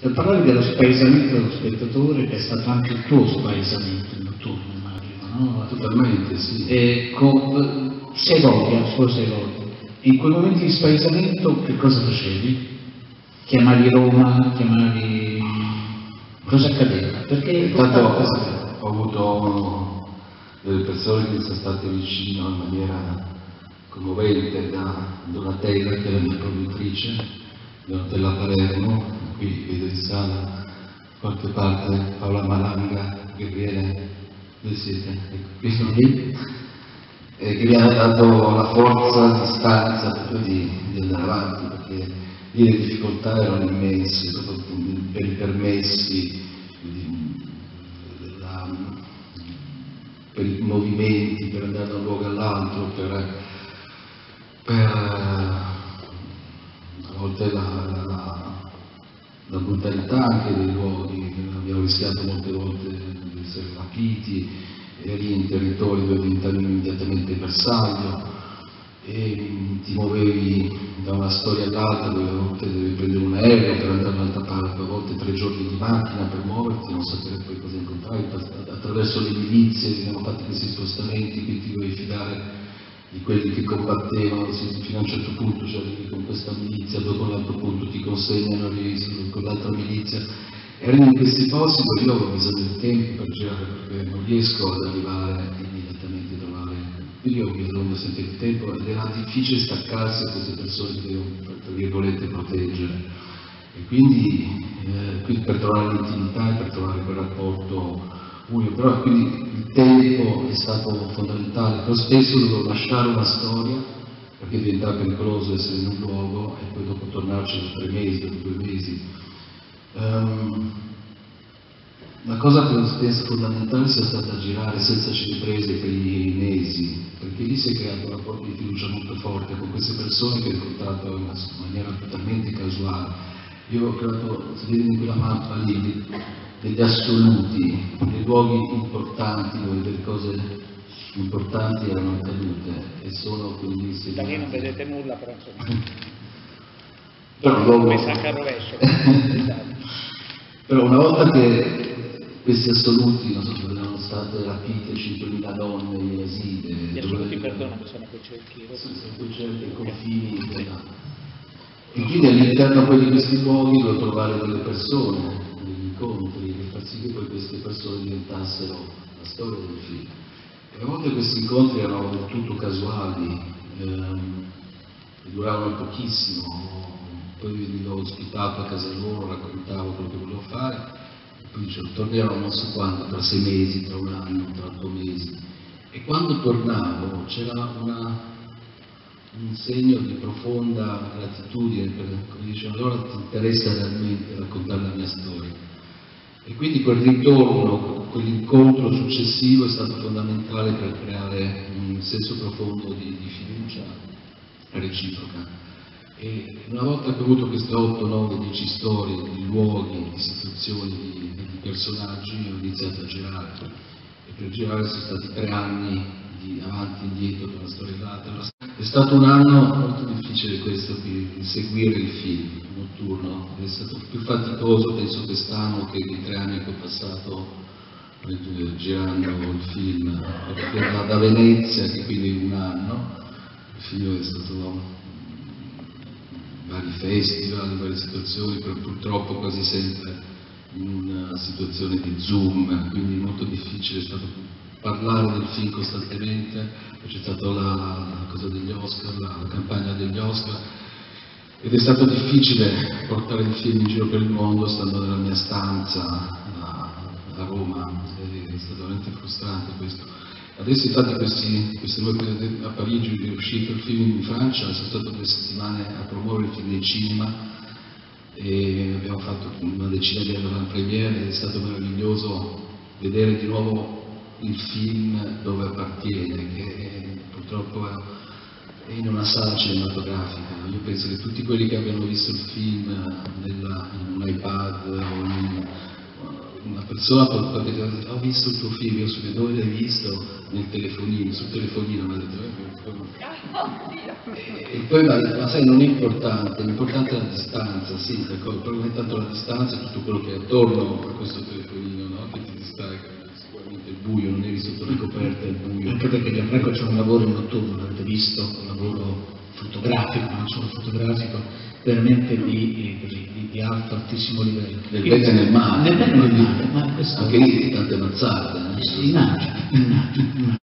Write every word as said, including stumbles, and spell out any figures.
per parlare dello spaesamento dello spettatore, che è stato anche il tuo spaesamento notturno, immagino, no? Totalmente, sì. E con, sei volte, solo sei volte. In quei momenti di spaesamento che cosa facevi? Chiamavi Roma, chiamavi... cosa accadeva? Perché intanto ho avuto delle persone che mi sono state vicino in maniera commovente, da Donatella, che è la mia produttrice, Donatella Palermo, qui vedo in sala qualche parte Paola Malanga, Gabriele, dove siete? Ecco, qui sono lì, e che mi hanno dato la forza di stanza proprio di, di andare avanti, perché lì le difficoltà erano immense, proprio per i permessi, la, per i movimenti, per andare da un luogo all'altro, per, per a volte la, la, la, la brutalità anche dei luoghi. Abbiamo rischiato molte volte di essere rapiti, e lì in territori dove diventavi immediatamente bersaglio, e ti muovevi da una storia all'altra, dove a volte devi prendere un aereo per andare da un'altra parte, a volte tre giorni di macchina per muoverti, non sapere poi cosa incontravi, attraverso le milizie abbiamo fatto questi spostamenti, quindi ti dovevi fidare di quelli che combattevano, fino a un certo punto cioè arrivi con questa milizia, dopo a un altro punto ti consegnano, arrivi con l'altra milizia, e arrivi in questi posti dove io ho bisogno di tempo per girare, perché non riesco ad arrivare immediatamente a trovare, quindi ho bisogno sempre di tempo, ed era difficile staccarsi da queste persone che devo, tra virgolette, proteggere, e quindi, eh, quindi per trovare l'intimità e per trovare quel rapporto unico, però quindi il tempo è stato fondamentale, però spesso dovevo lasciare una storia perché diventava pericoloso essere in un luogo e poi dopo tornarci dopo tre mesi, dopo due mesi. Um, la cosa che penso fondamentale sia stata girare senza cineprese per i primi mesi, perché lì si è creato un rapporto di fiducia molto forte con queste persone che ho incontrato in maniera totalmente casuale. Io ho creato, si vede in quella mappa lì, degli assoluti, dei luoghi importanti dove delle cose importanti erano accadute e sono quindi segnati. Da lì non vedete nulla, però insomma. Però, dopo... messa anche al rovescio. Però una volta che questi assoluti, non so, dove erano state rapite cinquemila donne in esile. Gli assoluti, dove... perdonami, sono quei cerchi. Sì, sono quei cerchi, i confini. Della... E quindi all'interno poi di questi luoghi devo trovare delle persone, incontri, per far sì che poi queste persone diventassero la storia del film. E a volte questi incontri erano del tutto casuali, ehm, duravano pochissimo, poi li ho ospitato a casa loro, raccontavo quello che volevo fare, e poi dicevo, tornerò non so quando, tra sei mesi, tra un anno, tra otto mesi. E quando tornavo c'era una... un segno di profonda gratitudine, per, come dicevo, allora ti interessa realmente raccontare la mia storia. E quindi quel ritorno, quell'incontro successivo è stato fondamentale per creare un senso profondo di, di fiducia reciproca. E una volta che ho avuto queste otto, nove, dieci storie, di luoghi, di situazioni, di, di personaggi, ho iniziato a girare. E per girare sono stati tre anni di avanti e indietro tra una storia e l'altra. È stato un anno molto difficile questo di, di seguire il film notturno, è stato più faticoso penso quest'anno che i tre anni che ho passato eh, girando il film, perché da, da Venezia, che quindi un anno, il film è stato vari festival, varie situazioni, però purtroppo quasi sempre in una situazione di Zoom, quindi molto difficile è stato parlare del film costantemente. C'è stata la, la cosa degli Oscar, la, la campagna degli Oscar, ed è stato difficile portare il film in giro per il mondo stando nella mia stanza a, a Roma, è stato veramente frustrante questo. Adesso infatti questi, queste due a Parigi è uscito il film in Francia, sono stato due settimane a promuovere il film nei cinema e abbiamo fatto una decina di avant-premiere ed è stato meraviglioso vedere di nuovo il film dove appartiene, che purtroppo è in una sala cinematografica. Io penso che tutti quelli che abbiano visto il film nella, in un iPad o in una persona può dire, ho visto il tuo film, io so che dove l'hai visto? Nel telefonino, sul telefonino mi ha detto, eh, e poi ma, ma sai non è importante, l'importante è la distanza, sì, d'accordo, però non è tanto la distanza, è tutto quello che è attorno a questo telefonino, no? Che ti distrae, sicuramente il buio, non eri sotto le coperte, il buio. Anche perché Gianfranco c'è un lavoro in notturno, l'avete visto, un lavoro fotografico, ma non solo fotografico, veramente di, di, di, di alto, altissimo livello. Nel bene e nel male. Nel bene e nel male, ma questo... Anche lì tante mazzate. Immagino, immagino, immagino.